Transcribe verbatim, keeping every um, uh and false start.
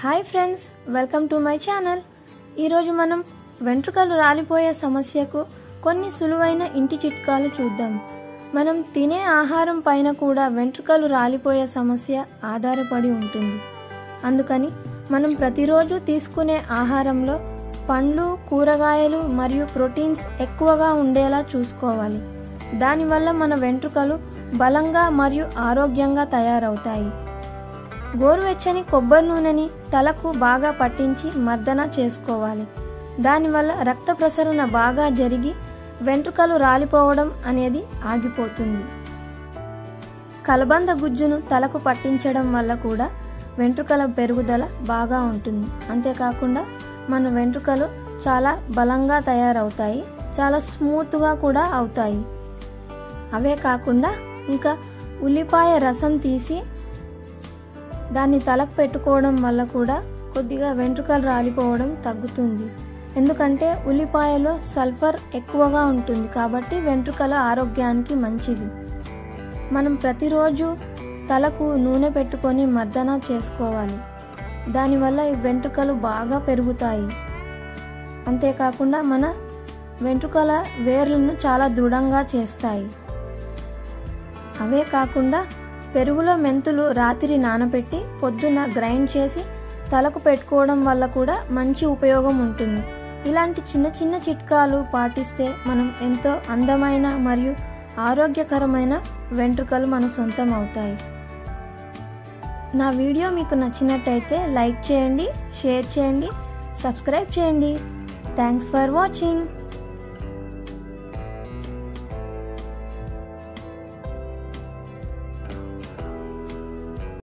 Hi friends, welcome to my channel. ఈరోజు మనం వెంట్రుకలు రాలిపోయే సమస్యకు కొన్ని సులువైన ఇంటి చిట్కాలు చూద్దాం. మనం తినే ఆహారం పైన కూడా వెంట్రుకలు రాలిపోయే సమస్య ఆధారపడి ఉంటుంది. అందుకని మనం ప్రతిరోజు తీసుకునే ఆహారంలో పండ్లు, కూరగాయలు మరియు ప్రోటీన్స్ ఎక్కువగా ఉండేలా చూసుకోవాలి. దానివల్ల మన వెంట్రుకలు బలంగా మరియు ఆరోగ్యంగా తయారవుతాయి. గోరువెచ్చని కొబ్బరి నూనెని తలకు బాగా పట్టించి మర్దన చేసుకోవాలి. దానివల్ల రక్త ప్రసరణ బాగా జరిగి వెంట్రుకలు రాలిపోవడం అనేది ఆగిపోతుంది. కలబంద గుజ్జును తలకు పట్టించడం వల్ల కూడా వెంట్రుకల పెరుగుదల బాగా ఉంటుంది. అంతేకాకుండా మన వెంట్రుకలు చాలా బలంగా తయారవుతాయి, చాలా స్మూత్గా కూడా అవుతాయి. అవే కాకుండా ఇంకా ఉల్లిపాయ రసం తీసి దాన్ని తలకు పెట్టుకోవడం వల్ల కూడా కొద్దిగా వెంట్రుకలు రాలిపోవడం తగ్గుతుంది. ఎందుకంటే ఉల్లిపాయలో సల్ఫర్ ఎక్కువగా ఉంటుంది కాబట్టి వెంట్రుకల ఆరోగ్యానికి మంచిది. మనం ప్రతిరోజు తలకు నూనె పెట్టుకొని మర్దన చేసుకోవాలి. దానివల్ల ఈ వెంట్రుకలు బాగా పెరుగుతాయి. అంతేకాకుండా మన వెంట్రుకల వేర్లను చాలా దృఢంగా చేస్తాయి. అవే కాకుండా పెరుగులో మెంతులు రాత్రి నానబెట్టి పొద్దున గ్రైండ్ చేసి తలకు పెట్టుకోవడం వల్ల కూడా మంచి ఉపయోగం ఉంటుంది. ఇలాంటి చిన్న చిన్న చిట్కాలు పాటిస్తే మనం ఎంతో అందమైన మరియు ఆరోగ్యకరమైన వెంట్రుకలు మన సొంతం అవుతాయి. నా వీడియో మీకు నచ్చినట్టయితే లైక్ చేయండి, షేర్ చేయండి, సబ్స్క్రైబ్ చేయండి. Thanks for watching.